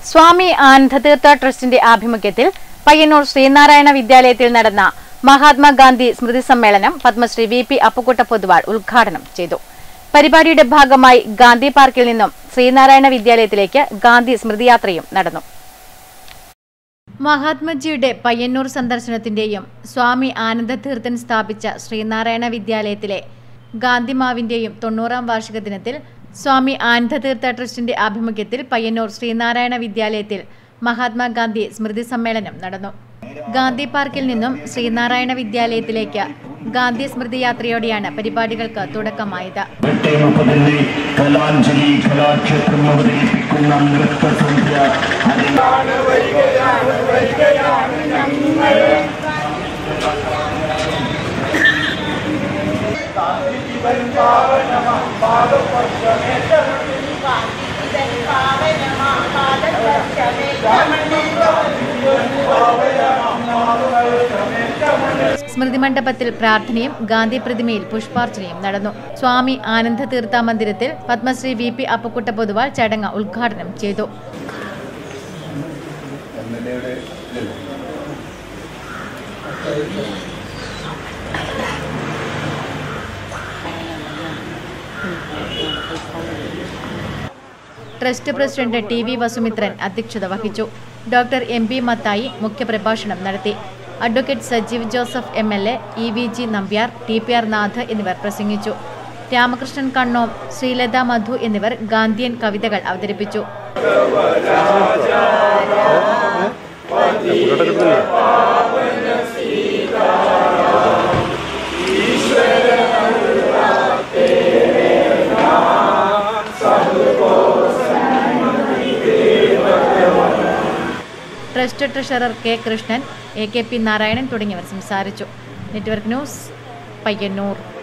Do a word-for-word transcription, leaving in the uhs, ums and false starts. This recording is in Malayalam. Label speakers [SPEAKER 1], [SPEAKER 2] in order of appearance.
[SPEAKER 1] സ്വാമി ആനന്ദതീർത്ഥ ട്രസ്റ്റിന്റെ ആഭിമുഖ്യത്തിൽ പയ്യന്നൂർ ശ്രീനാരായണ വിദ്യാലയത്തിൽ നടന്ന മഹാത്മാഗാന്ധി സ്മൃതി സമ്മേളനം പത്മശ്രീ വി പി അപ്പുക്കുട്ട പൊതുവാൾ ഉദ്ഘാടനം ചെയ്തു. പരിപാടിയുടെ ഭാഗമായി ഗാന്ധി പാർക്കിൽ നിന്നും ശ്രീനാരായണ വിദ്യാലയത്തിലേക്ക് ഗാന്ധി സ്മൃതിയാത്രയും നടന്നു. മഹാത്മജിയുടെ പയ്യന്നൂർ സന്ദർശനത്തിന്റെയും സ്വാമി ആനന്ദതീർത്ഥൻ സ്ഥാപിച്ച ശ്രീനാരായണ വിദ്യാലയത്തിലെ ഗാന്ധിമാവിന്റെയും തൊണ്ണൂറാം വാർഷിക ദിനത്തിൽ സ്വാമി ആനന്ദതീർത്ഥ ട്രസ്റ്റിന്റെ ആഭിമുഖ്യത്തിൽ പയ്യന്നൂർ ശ്രീനാരായണ വിദ്യാലയത്തിൽ മഹാത്മാഗാന്ധി സ്മൃതി സമ്മേളനം നടന്നു. ഗാന്ധി പാർക്കിൽ നിന്നും ശ്രീനാരായണ വിദ്യാലയത്തിലേക്ക് ഗാന്ധി സ്മൃതി യാത്രയോടെയാണ് പരിപാടികൾക്ക് തുടക്കമായത്. സ്മൃതി മണ്ഡപത്തിൽ പ്രാർത്ഥനയും ഗാന്ധി പ്രതിമയിൽ പുഷ്പാർച്ചനയും നടന്നു. സ്വാമി ആനന്ദതീർത്ഥ മന്ദിരത്തിൽ പത്മശ്രീ വി പി അപ്പുക്കുട്ട പൊതുവാൾ ചടങ്ങ് ഉദ്ഘാടനം ചെയ്തു. Trust president T V Vasumithran അധ്യക്ഷത വഹിച്ചു. ഡോക്ടർ എം പി മത്തായി മുഖ്യപ്രഭാഷണം നടത്തി. Advocate Sajeev Joseph M L A, E V G Nambiar, T P R Nath എന്നിവർ പ്രസംഗിച്ചു. രാമകൃഷ്ണൻ കണ്ണോം, ശ്രീലത മധു എന്നിവർ ഗാന്ധിയൻ കവിതകൾ അവതരിപ്പിച്ചു. Trust treasurer K Krishnan, A K P Narayanan തുടങ്ങിയവർ സംസാരിച്ചു. Network news, Payyanur.